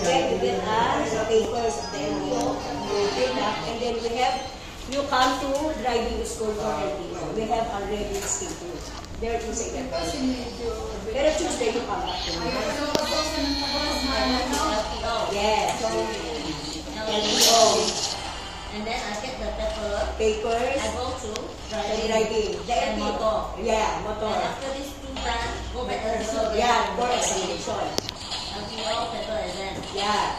Then you get papers of the LTO, you fill up, and then you come to driving school for LTO. We have already scheduled. There is a pero Tuesday you come back to me. Yes. LTO. And then I get the papers. I go to driving. The motor. Yeah, motor. And after this 2 times, go back to the yeah, for examination. LTO, paper exam. Yeah.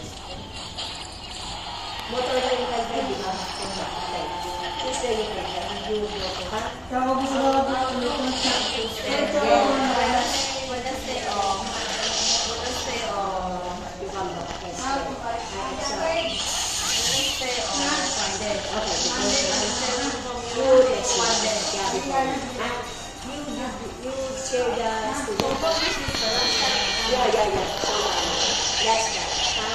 Motor na yung kagay, di ba? Tuesday yung kagay. You go to, ha? Wednesday off. You come back. Wednesday on Friday. Okay. You Next one day. Yeah, before. You share the student. Yeah. That's that.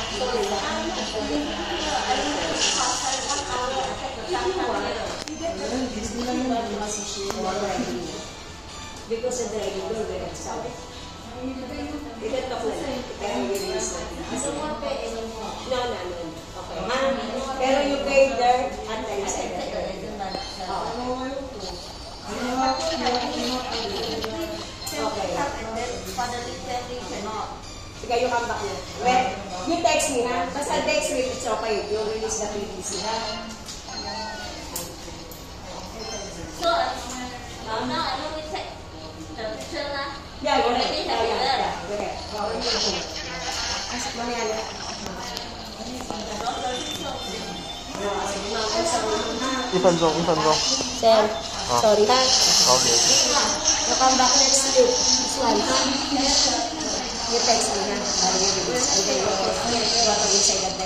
Because of the regular way of stuff. You can talk like that. I don't want to pay anymore. No. Okay. Pero you pay there at the inside. Okay. For the literally cannot. Sige, you come back na. Well, you text me, ha? Basta text me, it's okay. You release the PVC, ha? So, now I know we take the picture lah. Yeah. Already have it there. Okay. Ask mo na yan. Sir, sorry ha. Okay. You come back next week. This one, ha? You text me, ha? You release. And then you go to inside of the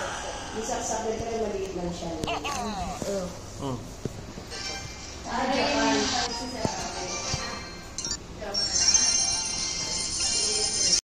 Mm.